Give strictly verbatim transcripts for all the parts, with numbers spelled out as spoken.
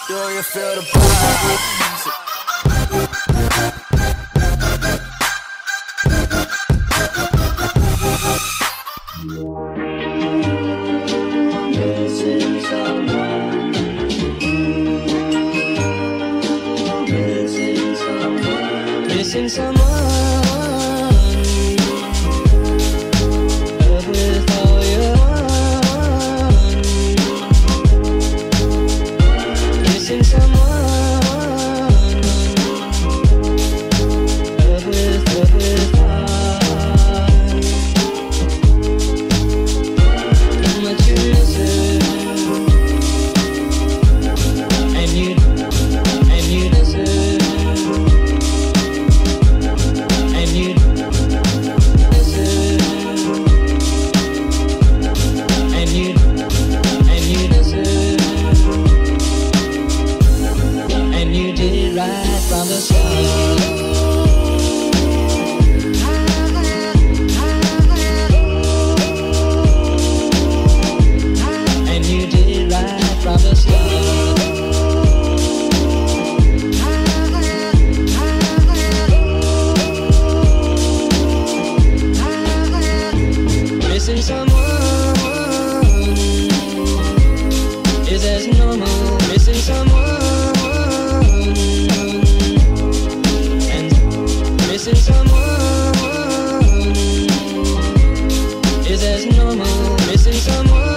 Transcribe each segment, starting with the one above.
Do you feel the vibes? Missing someone. Missing someone. Missing someone. Love with all your heart. Missing someone. Love with, love with heart. How much you miss it. And you, and you miss it. And you miss it. And you, and you miss it. And you did it right from the start. And you did it right from the start. Missing someone is as normal. Missing someone and missing someone is as normal. Missing someone.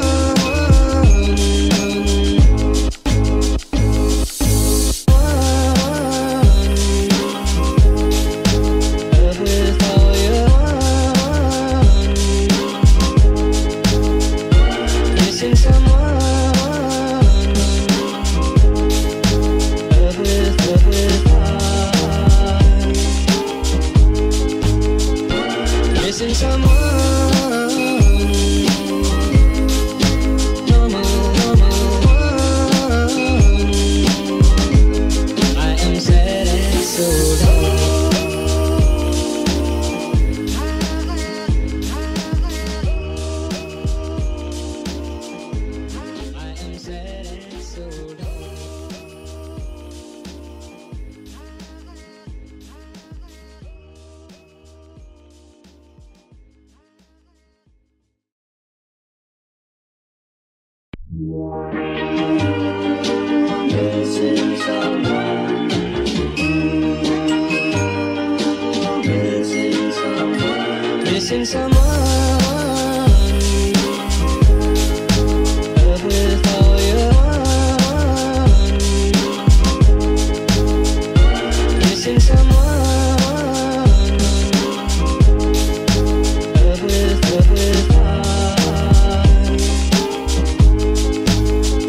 Love with all your heart. Missing someone. Love with, love with heart. Missing someone. Normal, normal. I am sad and so low. I am sad and so low. Missing someone. Missing someone. Missing someone. Love with all your heart. Missing someone. Love with, love with heart.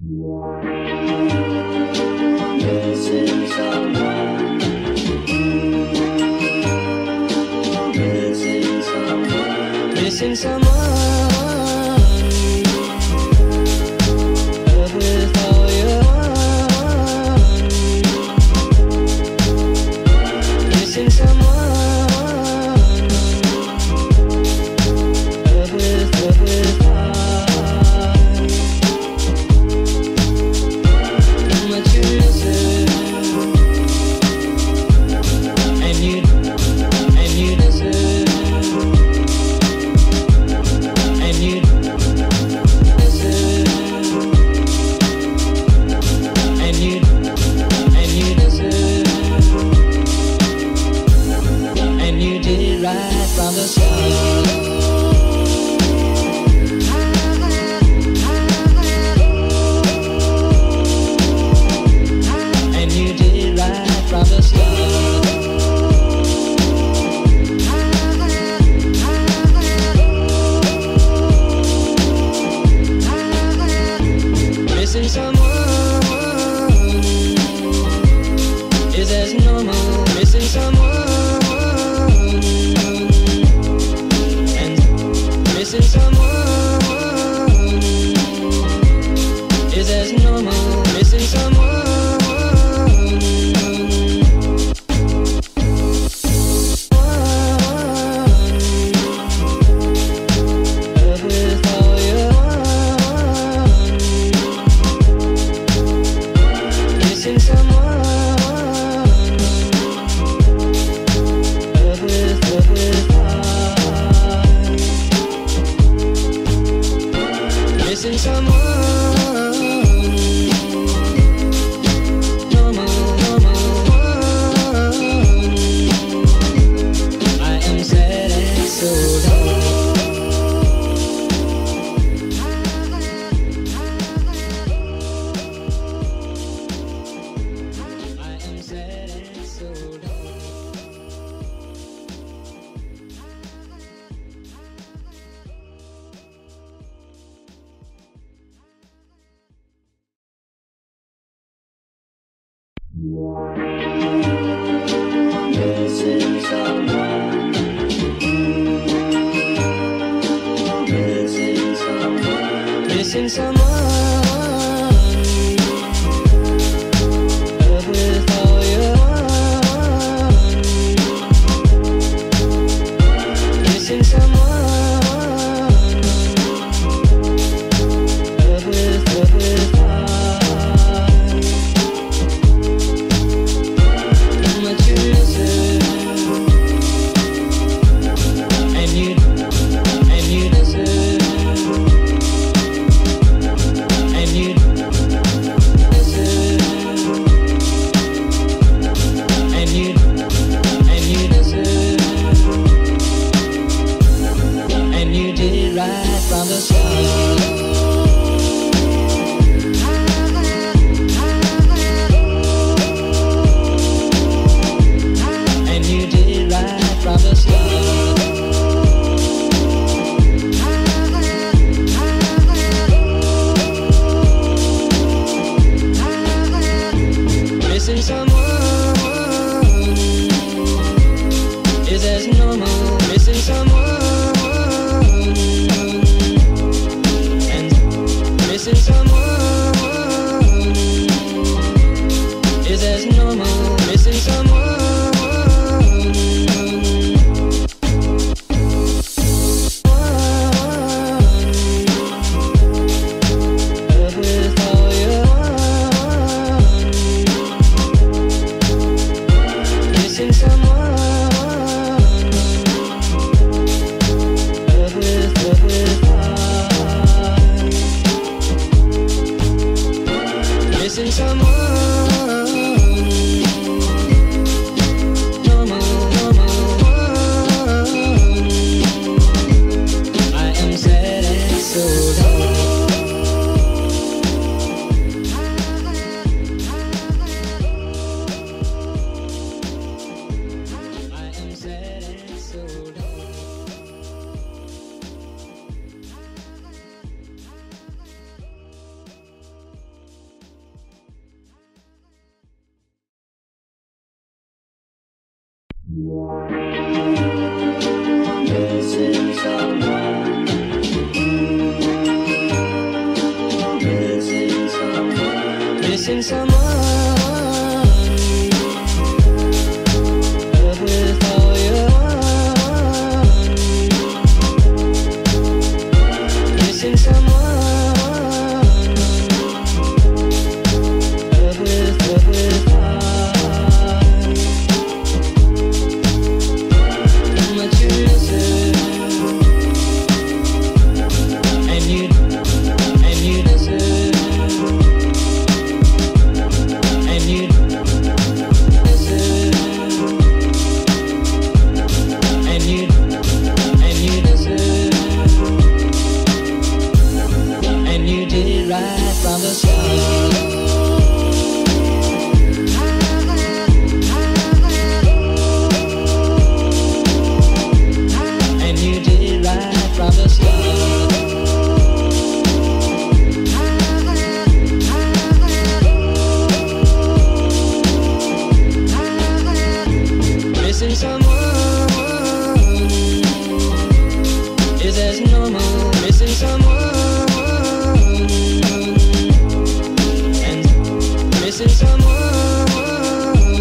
Missing someone. Missing someone. Missing someone. Love with all your heart. Missing someone. Love with, love with heart. How much you miss it. And you, and you deserve. And you deserve. And you, and you deserve. And you did right from the start. And you did right from the start. Missing someone is as normal. Missing someone and missing someone is as normal. Missing someone. Love with all your heart. Missing someone. Love with, love with heart. Missing someone. Normal, normal. I am sad and so down. I am sad and so down. Missing someone. Missing someone. Missing someone. Love with all your heart. Missing someone. Love with, love with heart. How much you miss it. And you, and you deserve. And you deserve. And you, and you deserve. And you did right from the start. And you did right from the start. Missing someone is as normal. Missing someone and missing someone is as normal. Missing someone. Love with all your heart. Missing someone. Love with, love with heart. Missing someone. Normal, normal. I am sad and so down. I am sad and so down. Missing someone. Missing someone. Missing someone. Love with all your heart. Missing someone. Love with, love with heart. How much you miss it. And you, and you miss it. And you miss it. And you, and you miss it. And you did it right from the start. And you did it right from the start. Missing someone is as normal. Missing someone and missing someone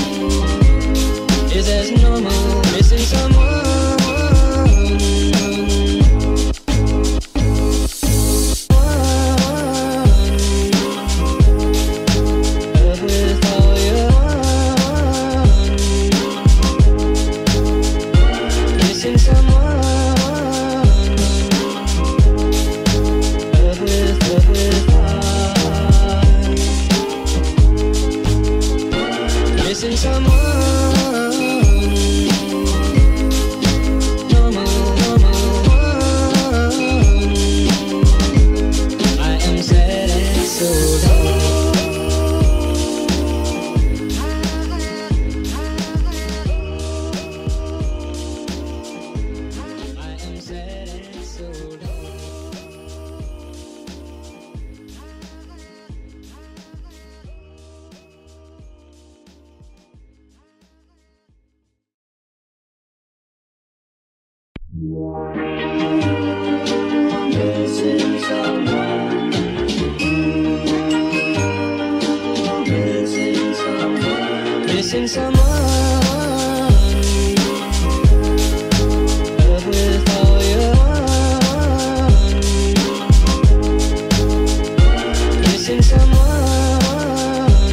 is as normal. Missing someone. Love with all your heart. Missing someone. Love with, love with heart. Missing someone. Normal, normal. I am sad and so down. I am sad and so down. Missing someone. Missing someone. Missing someone. Love with all your heart. Missing someone.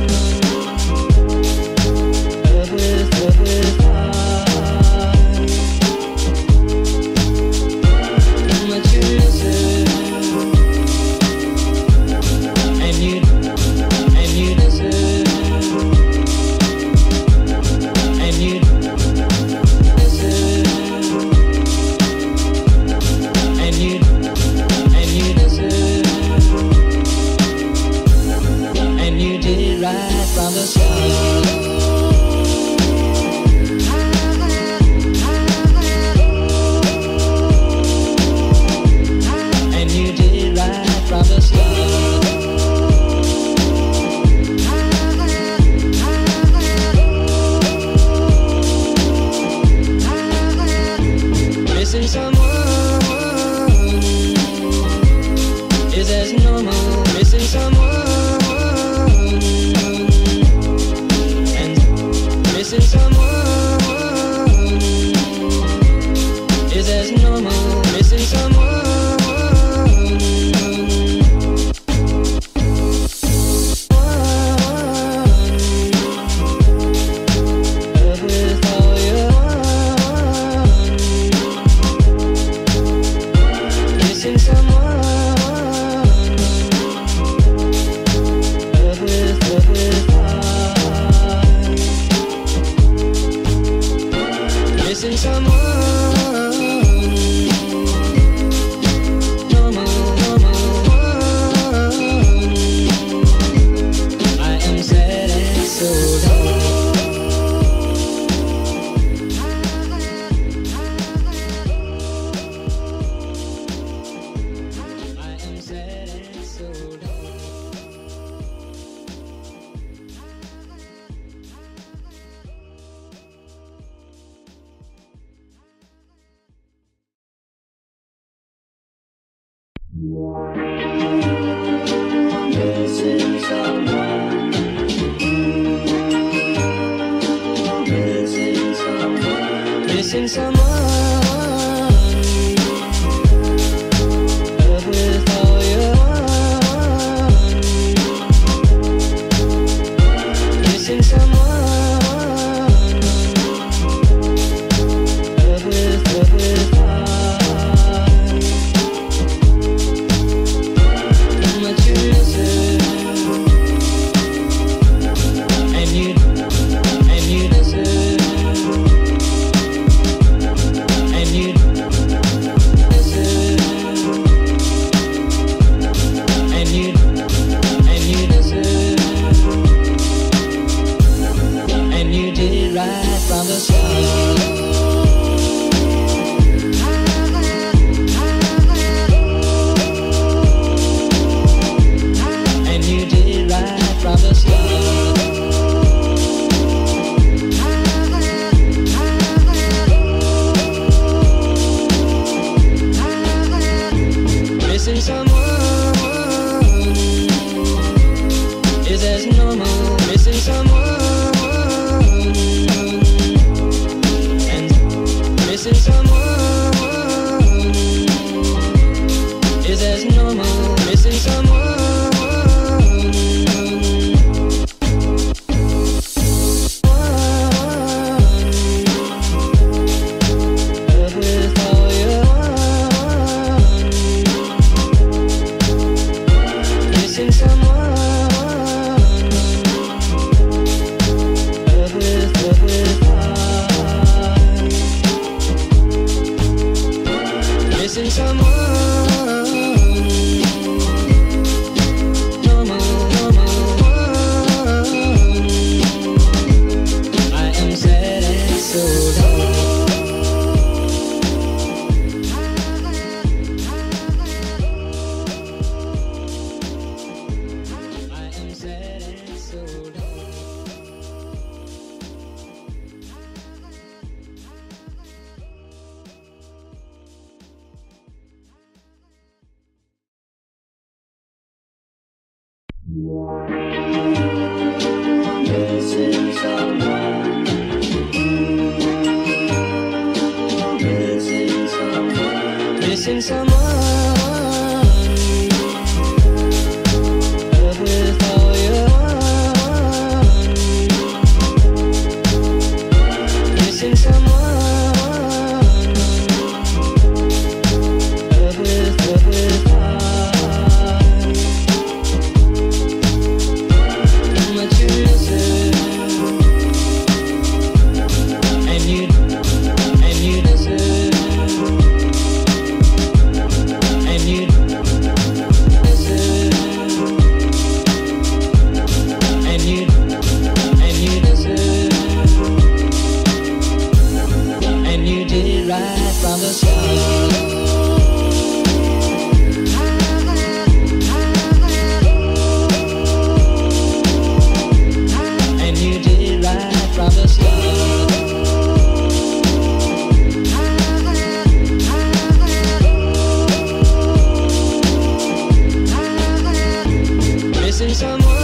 Love with, love with heart. How much you miss it. And you, and you miss it. missing someone. Love with, love with heart. Missing someone. Missing someone. Missing someone. Missing someone. Love with all your heart. Missing someone. Love with, love with heart. How much you miss it. And you, and you miss it. And you miss it. And you, and you miss it. And you did it right from the start. And you did it right from the start. Missing someone.